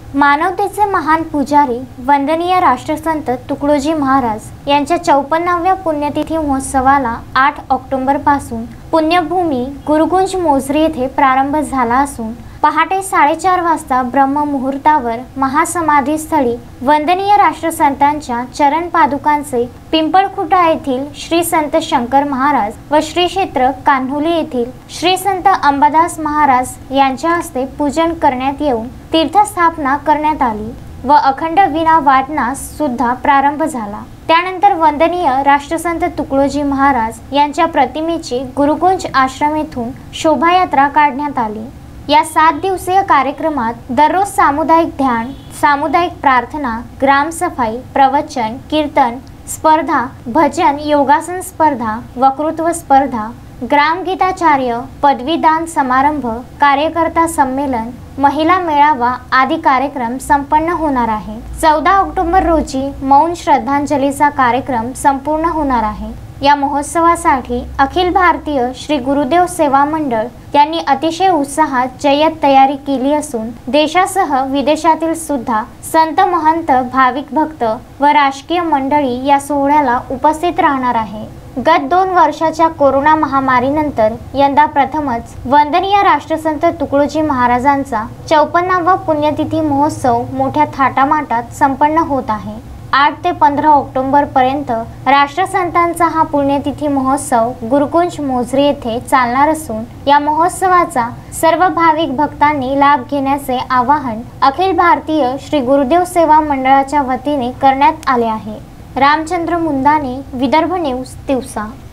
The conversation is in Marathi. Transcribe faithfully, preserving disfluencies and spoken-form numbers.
मानवतेचे महान पुजारी वंदनीय राष्ट्रसंत तुकडोजी महाराज यांच्या चौपन्नाव्या पुण्यतिथी महोत्सवाला आठ ऑक्टोबर पासून पुण्यभूमी गुरुकुंज मोझरी येथे प्रारंभ झाला असून पहाटे साडेचार वाजता ब्रह्म मुहूर्तावर महासमाधीस्थळी वंदनीय राष्ट्रसंतांच्या चरण पादुकांचे पिंपळखुटा येथील श्री संत शंकर महाराज व श्री क्षेत्र कान्होली येथील श्री संत अंबादास महाराज यांच्या हस्ते पूजन करण्यात येऊन तीर्थस्थापना करण्यात आली व अखंड वीणा वादनास सुद्धा प्रारंभ झाला। त्यानंतर वंदनीय राष्ट्रसंत तुकडोजी महाराज यांच्या प्रतिमेची गुरुकुंज आश्रम येथून शोभायात्रा काढण्यात आली। या सात दिवसीय कार्यक्रमात दररोज सामुदायिक ध्यान, सामुदायिक प्रार्थना, ग्रामसफाई, प्रवचन, कीर्तन स्पर्धा, भजन, योगासन स्पर्धा, वक्तृत्व स्पर्धा, ग्रामगीताचार्य, पदवीदान समारंभ, कार्यकर्ता संमेलन, महिला मेळावा आदी कार्यक्रम संपन्न होणार आहे। चौदा ऑक्टोबर रोजी मौन श्रद्धांजलीचा कार्यक्रम संपूर्ण होणार आहे। या महोत्सवासाठी अखिल भारतीय श्री गुरुदेव सेवा मंडळ यांनी अतिशय उत्साहात जय्यत तयारी केली असून देशासह विदेशातील सुद्धा संत महंत, भाविक भक्त व राजकीय मंडळी या सोहळ्याला उपस्थित राहणार आहे। गत दोन वर्षाच्या कोरोना महामारीनंतर यंदा प्रथमच वंदनीय राष्ट्रसंत तुकडोजी महाराजांचा चौपन्नावा पुण्यतिथी महोत्सव मोठ्या थाटामाटात संपन्न होत आहे। आठ ते पंधरा ऑक्टोबर पर्यंत राष्ट्रसंतांचा हा पुण्यतिथी महोत्सव गुरुकुंज मोझरी येथे चालणार असून या महोत्सवाचा सर्व भाविक भक्तांनी लाभ घेण्याचे आवाहन अखिल भारतीय श्री गुरुदेव सेवा मंडळाच्या वतीने करण्यात आले आहे। रामचंद्र मुंदाने, विदर्भ न्यूज, तिवसा।